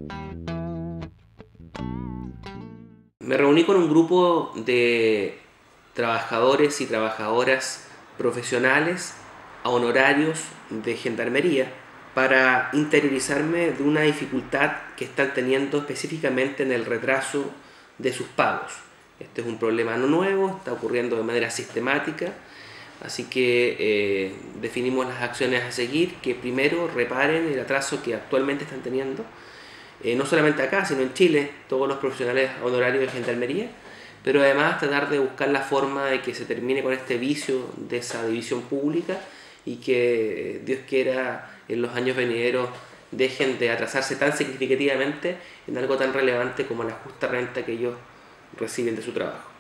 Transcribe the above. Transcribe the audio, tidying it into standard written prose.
Me reuní con un grupo de trabajadores y trabajadoras profesionales a honorarios de gendarmería para interiorizarme de una dificultad que están teniendo específicamente en el retraso de sus pagos. Este es un problema no nuevo, está ocurriendo de manera sistemática, así que definimos las acciones a seguir, que primero reparen el atraso que actualmente están teniendo, no solamente acá, sino en Chile, todos los profesionales honorarios de gendarmería, pero además tratar de buscar la forma de que se termine con este vicio de esa división pública y que Dios quiera en los años venideros dejen de atrasarse tan significativamente en algo tan relevante como la justa renta que ellos reciben de su trabajo.